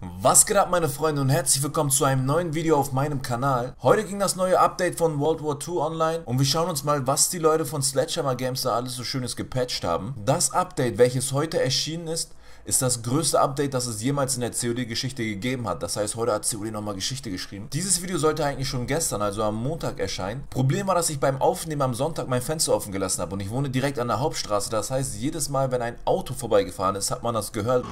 Was geht ab, meine Freunde, und herzlich willkommen zu einem neuen Video auf meinem Kanal. Heute ging das neue Update von World War II online und wir schauen uns mal, was die Leute von Sledgehammer Games da alles so schönes gepatcht haben. Das Update, welches heute erschienen ist das größte Update, das es jemals in der COD-Geschichte gegeben hat. Das heißt, heute hat COD nochmal Geschichte geschrieben. Dieses Video sollte eigentlich schon gestern, also am Montag, erscheinen. Problem war, dass ich beim Aufnehmen am Sonntag mein Fenster offen gelassen habe und ich wohne direkt an der Hauptstraße. Das heißt, jedes Mal, wenn ein Auto vorbeigefahren ist, hat man das gehört.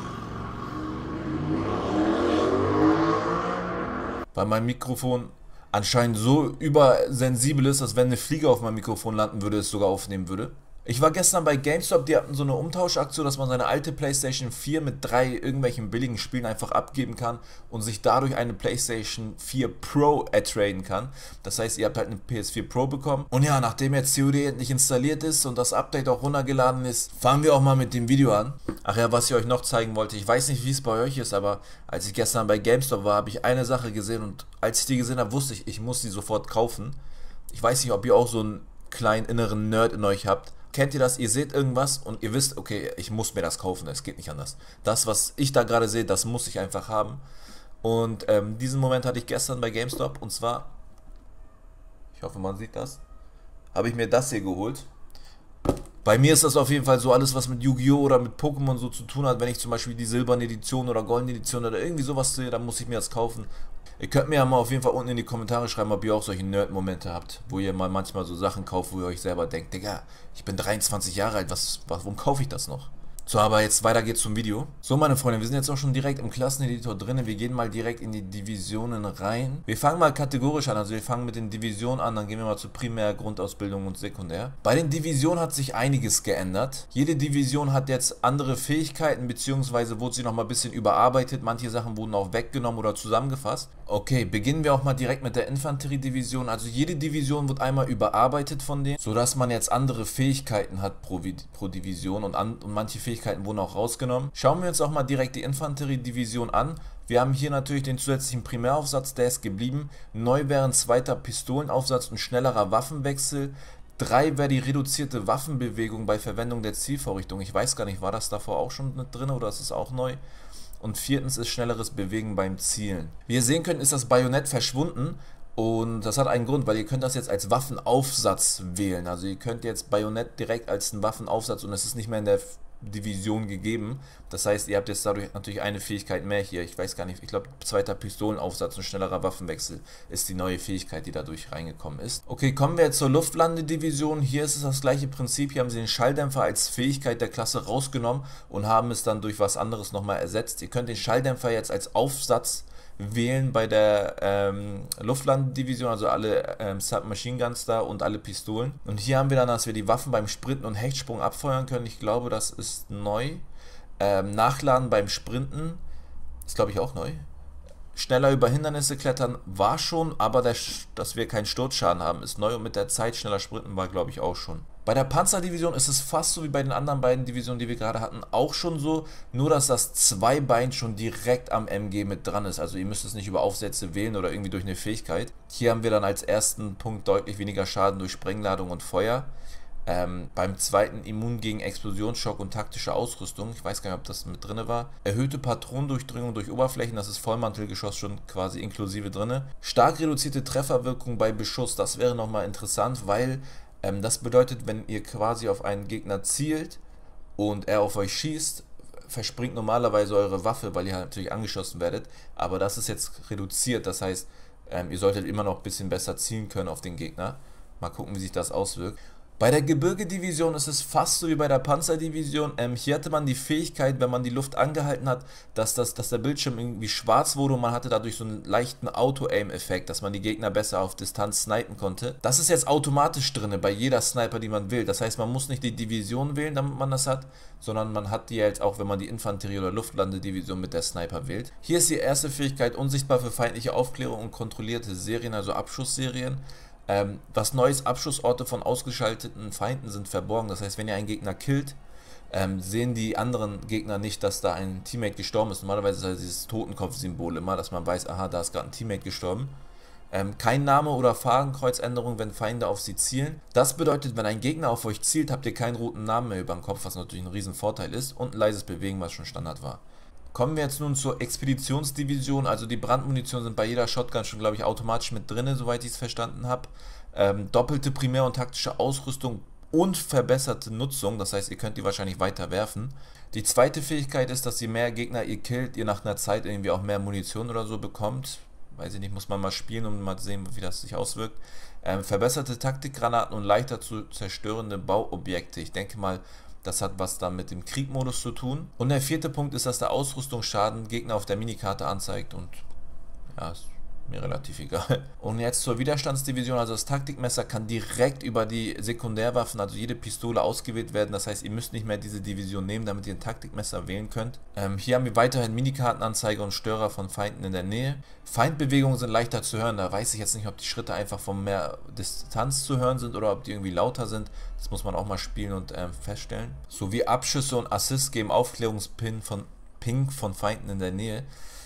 Weil mein Mikrofon anscheinend so übersensibel ist, dass wenn eine Fliege auf meinem Mikrofon landen würde, es sogar aufnehmen würde. Ich war gestern bei GameStop, die hatten so eine Umtauschaktion, dass man seine alte PlayStation 4 mit 3 irgendwelchen billigen Spielen einfach abgeben kann und sich dadurch eine PlayStation 4 Pro ertraden kann. Das heißt, ihr habt halt eine PS4 Pro bekommen. Und ja, nachdem jetzt COD endlich installiert ist und das Update auch runtergeladen ist, fangen wir auch mal mit dem Video an. Ach ja, was ich euch noch zeigen wollte, ich weiß nicht, wie es bei euch ist, aber als ich gestern bei GameStop war, habe ich eine Sache gesehen und als ich die gesehen habe, wusste ich, ich muss die sofort kaufen. Ich weiß nicht, ob ihr auch so einen kleinen inneren Nerd in euch habt. Kennt ihr das? Ihr seht irgendwas und ihr wisst, okay, ich muss mir das kaufen, es geht nicht anders. Das, was ich da gerade sehe, das muss ich einfach haben. Und diesen Moment hatte ich gestern bei GameStop und zwar, ich hoffe, man sieht das, habe ich mir das hier geholt. Bei mir ist das auf jeden Fall so alles, was mit Yu-Gi-Oh! Oder mit Pokémon so zu tun hat. Wenn ich zum Beispiel die silberne Edition oder goldene Edition oder irgendwie sowas sehe, dann muss ich mir das kaufen. Ihr könnt mir ja mal auf jeden Fall unten in die Kommentare schreiben, ob ihr auch solche Nerd-Momente habt, wo ihr mal manchmal so Sachen kauft, wo ihr euch selber denkt, Digga, ich bin 23 Jahre alt, warum kaufe ich das noch? So, aber jetzt weiter geht's zum Video. So, meine Freunde, wir sind jetzt auch schon direkt im Klasseneditor drin. Wir gehen mal direkt in die Divisionen rein. Wir fangen mal kategorisch an, also wir fangen mit den Divisionen an, dann gehen wir mal zu Primär, Grundausbildung und Sekundär. Bei den Divisionen hat sich einiges geändert. Jede Division hat jetzt andere Fähigkeiten, beziehungsweise wurde sie nochmal ein bisschen überarbeitet. Manche Sachen wurden auch weggenommen oder zusammengefasst. Okay, beginnen wir auch mal direkt mit der Infanteriedivision. Also jede Division wird einmal überarbeitet von denen, sodass man jetzt andere Fähigkeiten hat pro Division und manche Fähigkeiten wurden auch rausgenommen. Schauen wir uns auch mal direkt die Infanteriedivision an. Wir haben hier natürlich den zusätzlichen Primäraufsatz, der ist geblieben. Neu wären zweiter Pistolenaufsatz und schnellerer Waffenwechsel. 3 wäre die reduzierte Waffenbewegung bei Verwendung der Zielvorrichtung. Ich weiß gar nicht, war das davor auch schon mit drin oder ist es auch neu? Und viertens ist schnelleres Bewegen beim Zielen. Wie ihr sehen könnt, ist das Bajonett verschwunden. Und das hat einen Grund, weil ihr könnt das jetzt als Waffenaufsatz wählen. Also ihr könnt jetzt Bajonett direkt als einen Waffenaufsatz und es ist nicht mehr in der Division gegeben. Das heißt, ihr habt jetzt dadurch natürlich eine Fähigkeit mehr hier. Ich weiß gar nicht, ich glaube, zweiter Pistolenaufsatz und schnellerer Waffenwechsel ist die neue Fähigkeit, die dadurch reingekommen ist. Okay, kommen wir jetzt zur Luftlandedivision. Hier ist es das gleiche Prinzip. Hier haben sie den Schalldämpfer als Fähigkeit der Klasse rausgenommen und haben es dann durch was anderes nochmal ersetzt. Ihr könnt den Schalldämpfer jetzt als Aufsatz wählen bei der Luftlandedivision, also alle Submachine Guns da und alle Pistolen. Und hier haben wir dann, dass wir die Waffen beim Sprinten und Hechtsprung abfeuern können. Ich glaube, das ist neu. Nachladen beim Sprinten ist, glaube ich, auch neu. Schneller über Hindernisse klettern war schon, aber dass wir keinen Sturzschaden haben, ist neu und mit der Zeit schneller sprinten war, glaube ich, auch schon. Bei der Panzerdivision ist es fast so wie bei den anderen beiden Divisionen, die wir gerade hatten, auch schon so, nur dass das Zweibein schon direkt am MG mit dran ist. Also ihr müsst es nicht über Aufsätze wählen oder irgendwie durch eine Fähigkeit. Hier haben wir dann als ersten Punkt deutlich weniger Schaden durch Sprengladung und Feuer. Beim zweiten immun gegen Explosionsschock und taktische Ausrüstung. Ich weiß gar nicht, ob das mit drin war. Erhöhte Patronendurchdringung durch Oberflächen, das ist Vollmantelgeschoss schon quasi inklusive drin. Stark reduzierte Trefferwirkung bei Beschuss, das wäre nochmal interessant, weil das bedeutet, wenn ihr quasi auf einen Gegner zielt und er auf euch schießt, verspringt normalerweise eure Waffe, weil ihr halt natürlich angeschossen werdet. Aber das ist jetzt reduziert, das heißt, ihr solltet immer noch ein bisschen besser zielen können auf den Gegner. Mal gucken, wie sich das auswirkt. Bei der Gebirgedivision ist es fast so wie bei der Panzerdivision. Hier hatte man die Fähigkeit, wenn man die Luft angehalten hat, dass der Bildschirm irgendwie schwarz wurde und man hatte dadurch so einen leichten Auto-Aim-Effekt, dass man die Gegner besser auf Distanz snipen konnte. Das ist jetzt automatisch drin bei jeder Sniper, die man will. Das heißt, man muss nicht die Division wählen, damit man das hat, sondern man hat die jetzt auch, wenn man die Infanterie- oder Luftlandedivision mit der Sniper wählt. Hier ist die erste Fähigkeit unsichtbar für feindliche Aufklärung und kontrollierte Serien, also Abschussserien. Was Neues, Abschussorte von ausgeschalteten Feinden sind verborgen. Das heißt, wenn ihr einen Gegner killt, sehen die anderen Gegner nicht, dass da ein Teammate gestorben ist. Normalerweise ist das dieses Totenkopf-Symbol immer, dass man weiß, aha, da ist gerade ein Teammate gestorben. Kein Name oder Fadenkreuzänderung, wenn Feinde auf sie zielen. Das bedeutet, wenn ein Gegner auf euch zielt, habt ihr keinen roten Namen mehr über dem Kopf, was natürlich ein riesen Vorteil ist. Und ein leises Bewegen, was schon Standard war. Kommen wir jetzt nun zur Expeditionsdivision. Also die Brandmunition sind bei jeder Shotgun schon, glaube ich, automatisch mit drin, soweit ich es verstanden habe. Doppelte Primär- und taktische Ausrüstung und verbesserte Nutzung. Das heißt, ihr könnt die wahrscheinlich weiter werfen. Die zweite Fähigkeit ist, dass je mehr Gegner ihr killt, ihr nach einer Zeit irgendwie auch mehr Munition oder so bekommt. Weiß ich nicht, muss man mal spielen, um mal zu sehen, wie das sich auswirkt. Verbesserte Taktikgranaten und leichter zu zerstörende Bauobjekte. Ich denke mal, das hat was dann mit dem Kriegmodus zu tun. Und der vierte Punkt ist, dass der Ausrüstungsschaden Gegner auf der Minikarte anzeigt und ja, ist mir relativ egal. Und jetzt zur Widerstandsdivision, also das Taktikmesser kann direkt über die Sekundärwaffen, also jede Pistole ausgewählt werden. Das heißt, ihr müsst nicht mehr diese Division nehmen, damit ihr ein Taktikmesser wählen könnt. Hier haben wir weiterhin Minikartenanzeige und Störer von Feinden in der Nähe. Feindbewegungen sind leichter zu hören, da weiß ich jetzt nicht, ob die Schritte einfach von mehr Distanz zu hören sind oder ob die irgendwie lauter sind. Das muss man auch mal spielen und feststellen. Sowie Abschüsse und Assists geben Aufklärungsping von Feinden in der Nähe.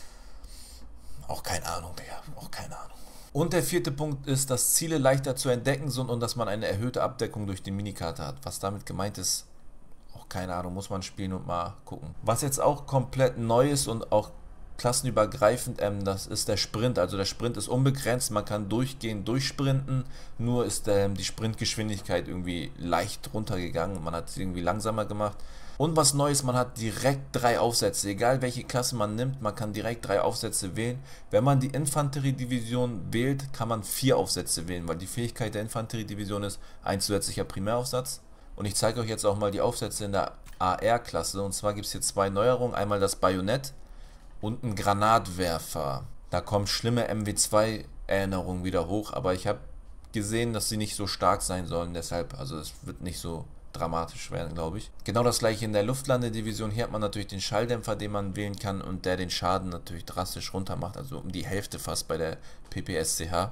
Auch keine Ahnung, Digga. Auch keine Ahnung. Und der vierte Punkt ist, dass Ziele leichter zu entdecken sind und dass man eine erhöhte Abdeckung durch die Minikarte hat. Was damit gemeint ist, auch keine Ahnung, muss man spielen und mal gucken. Was jetzt auch komplett neu ist und auch klassenübergreifend, das ist der Sprint. Also der Sprint ist unbegrenzt, man kann durchgehend durchsprinten, nur ist die Sprintgeschwindigkeit irgendwie leicht runtergegangen. Man hat es irgendwie langsamer gemacht. Und was Neues, man hat direkt 3 Aufsätze, egal welche Klasse man nimmt, man kann direkt 3 Aufsätze wählen. Wenn man die Infanteriedivision wählt, kann man 4 Aufsätze wählen, weil die Fähigkeit der Infanteriedivision ist ein zusätzlicher Primäraufsatz. Und ich zeige euch jetzt auch mal die Aufsätze in der AR-Klasse. Und zwar gibt es hier 2 Neuerungen, einmal das Bajonett und ein Granatwerfer. Da kommen schlimme MW2-Erinnerungen wieder hoch, aber ich habe gesehen, dass sie nicht so stark sein sollen, deshalb, also es wird nicht so dramatisch werden, glaube ich. Genau das gleiche in der Luftlandedivision. Hier hat man natürlich den Schalldämpfer, den man wählen kann und der den Schaden natürlich drastisch runter macht, also um die Hälfte fast bei der PPSCH.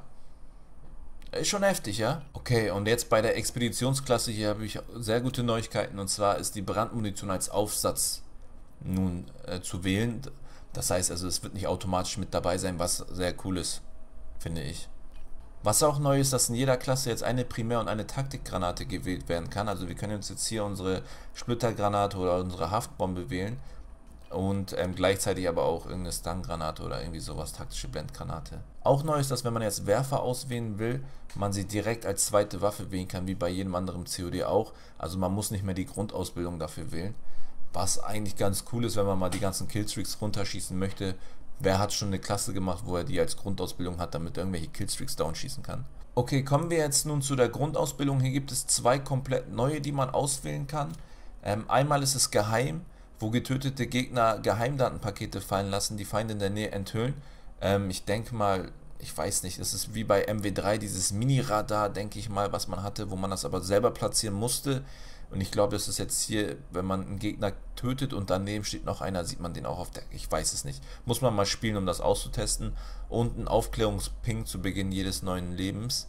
Ist schon heftig, ja? Okay, und jetzt bei der Expeditionsklasse, hier habe ich sehr gute Neuigkeiten, und zwar ist die Brandmunition als Aufsatz nun zu wählen. Das heißt also, es wird nicht automatisch mit dabei sein, was sehr cool ist, finde ich. Was auch neu ist, dass in jeder Klasse jetzt eine Primär- und eine Taktikgranate gewählt werden kann. Also wir können uns jetzt hier unsere Splittergranate oder unsere Haftbombe wählen und gleichzeitig aber auch irgendeine Stungranate oder irgendwie sowas, taktische Blendgranate. Auch neu ist, dass wenn man jetzt Werfer auswählen will, man sie direkt als zweite Waffe wählen kann, wie bei jedem anderen COD auch. Also man muss nicht mehr die Grundausbildung dafür wählen. Was eigentlich ganz cool ist, wenn man mal die ganzen Killstreaks runterschießen möchte. Wer hat schon eine Klasse gemacht, wo er die als Grundausbildung hat, damit er irgendwelche Killstreaks downschießen kann? Okay, kommen wir jetzt nun zu der Grundausbildung. Hier gibt es 2 komplett neue, die man auswählen kann. Einmal ist es geheim, wo getötete Gegner Geheimdatenpakete fallen lassen, die Feinde in der Nähe enthüllen. Ich denke mal, ich weiß nicht, es ist wie bei MW3 dieses Mini-Radar, denke ich mal, was man hatte, wo man das aber selber platzieren musste. Und ich glaube, das ist jetzt hier, wenn man einen Gegner tötet und daneben steht noch einer, sieht man den auch auf der... Ich weiß es nicht. Muss man mal spielen, um das auszutesten. Und ein Aufklärungsping zu Beginn jedes neuen Lebens.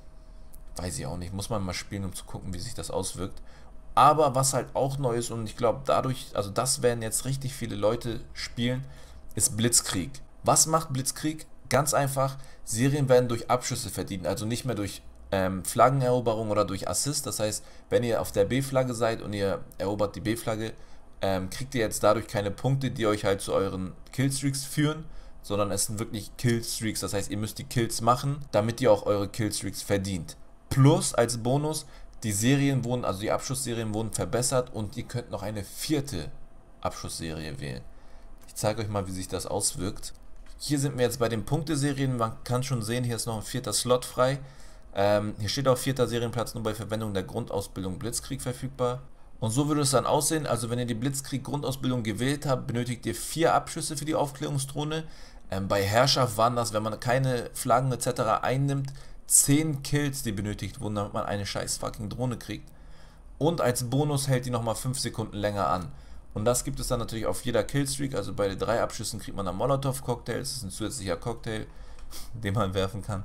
Weiß ich auch nicht. Muss man mal spielen, um zu gucken, wie sich das auswirkt. Aber was halt auch neu ist, und ich glaube dadurch, also das werden jetzt richtig viele Leute spielen, ist Blitzkrieg. Was macht Blitzkrieg? Ganz einfach, Serien werden durch Abschüsse verdient, also nicht mehr durch Flaggeneroberung oder durch Assist. Das heißt, wenn ihr auf der B-Flagge seid und ihr erobert die B-Flagge, kriegt ihr jetzt dadurch keine Punkte, die euch halt zu euren Killstreaks führen, sondern es sind wirklich Killstreaks. Das heißt, ihr müsst die Kills machen, damit ihr auch eure Killstreaks verdient. Plus als Bonus, die Serien wurden, also die Abschussserien wurden verbessert und ihr könnt noch eine 4. Abschussserie wählen. Ich zeige euch mal, wie sich das auswirkt. Hier sind wir jetzt bei den Punkteserien. Man kann schon sehen, hier ist noch ein 4. Slot frei. Hier steht auch 4. Serienplatz nur bei Verwendung der Grundausbildung Blitzkrieg verfügbar. Und so würde es dann aussehen, also wenn ihr die Blitzkrieg Grundausbildung gewählt habt, benötigt ihr 4 Abschüsse für die Aufklärungsdrohne. Bei Herrschaft waren das, wenn man keine Flaggen etc. einnimmt, 10 Kills, die benötigt wurden, damit man eine scheiß fucking Drohne kriegt. Und als Bonus hält die nochmal 5 Sekunden länger an. Und das gibt es dann natürlich auf jeder Killstreak, also bei den 3 Abschüssen kriegt man einen Molotov-Cocktail, das ist ein zusätzlicher Cocktail, den man werfen kann.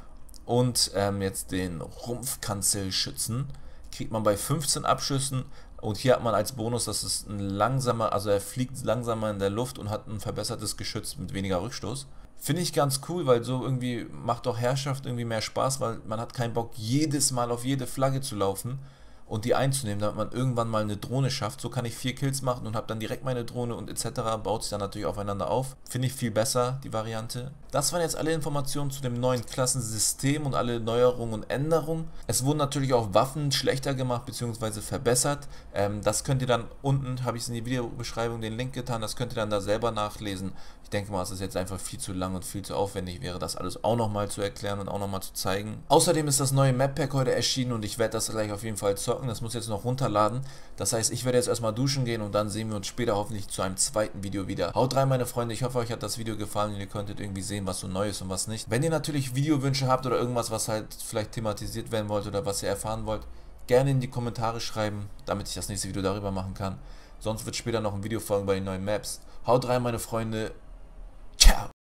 Und jetzt den Rumpfkanzelschützen kriegt man bei 15 Abschüssen. Und hier hat man als Bonus, dass es ein langsamer, also er fliegt langsamer in der Luft und hat ein verbessertes Geschütz mit weniger Rückstoß. Finde ich ganz cool, weil so irgendwie macht auch Herrschaft irgendwie mehr Spaß, weil man hat keinen Bock, jedes Mal auf jede Flagge zu laufen. und die einzunehmen, damit man irgendwann mal eine Drohne schafft. So kann ich 4 Kills machen und habe dann direkt meine Drohne und etc. Baut sich dann natürlich aufeinander auf. Finde ich viel besser, die Variante. Das waren jetzt alle Informationen zu dem neuen Klassensystem und alle Neuerungen und Änderungen. Es wurden natürlich auch Waffen schlechter gemacht bzw. verbessert. Das könnt ihr dann unten, habe ich es in die Videobeschreibung den Link getan, das könnt ihr dann da selber nachlesen. Ich denke mal, es ist jetzt einfach viel zu lang und viel zu aufwendig wäre, das alles auch nochmal zu erklären und auch nochmal zu zeigen. Außerdem ist das neue Map Pack heute erschienen und ich werde das gleich auf jeden Fall zocken. Das muss jetzt noch runterladen. Das heißt, ich werde jetzt erstmal duschen gehen und dann sehen wir uns später hoffentlich zu einem zweiten Video wieder. Haut rein, meine Freunde. Ich hoffe, euch hat das Video gefallen und ihr konntet irgendwie sehen, was so neu ist und was nicht. Wenn ihr natürlich Videowünsche habt oder irgendwas, was halt vielleicht thematisiert werden wollt oder was ihr erfahren wollt, gerne in die Kommentare schreiben, damit ich das nächste Video darüber machen kann. Sonst wird später noch ein Video folgen bei den neuen Maps. Haut rein, meine Freunde. Ciao!